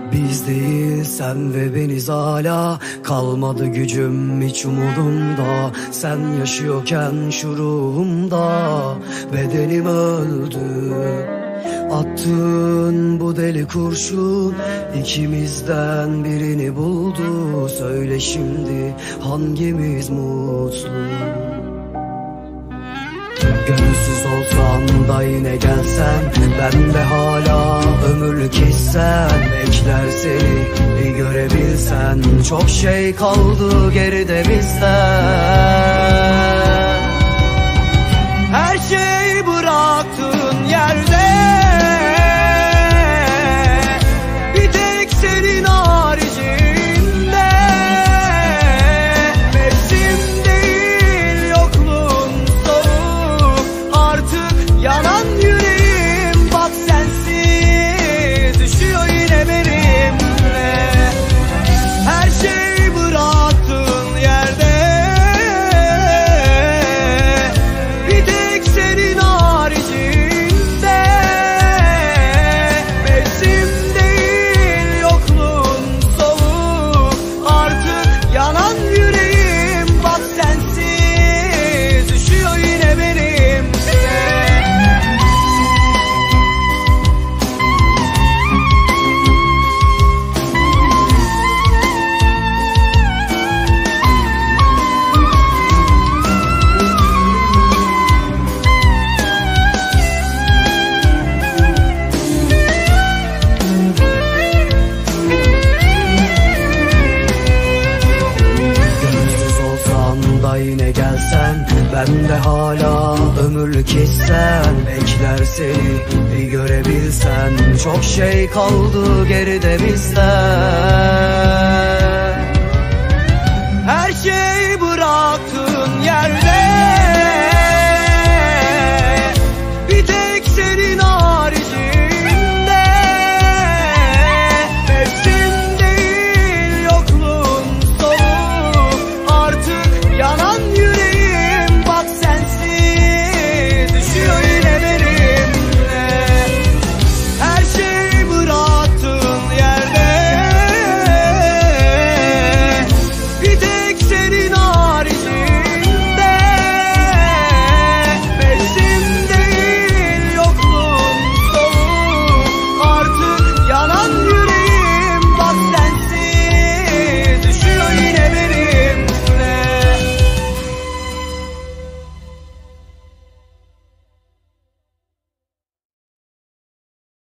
Biz değil sen ve beniz hala. Kalmadı gücüm hiç umudumda. Sen yaşıyorken şu ruhumda bedenim öldü. Attığın bu deli kurşun ikimizden birini buldu. Söyle şimdi hangimiz mutlu? Gönülsüz olsan da yine gelsen, ben de hala ömürlük hissen. Bekler seni bir görebilsen, çok şey kaldı geride bizden. Her şey bıraktığın yerde, bir tek senin haricinde. Mevsim değil yokluğun soğuk, artık yanan yüreğim bak sensiz düşüyor yine benimle. Her şey bıraktığın yerde, bir tek senin haricinde. Mevsim değil yokluğun soğuk, artık yanan yüreğim bak sensiz düşüyor yine benimle. Gönülsüz olsan da yine gelsen, ben de hala ömürlük hissen. Bekler seni bir görebilsen, çok şey kaldı geride bizden.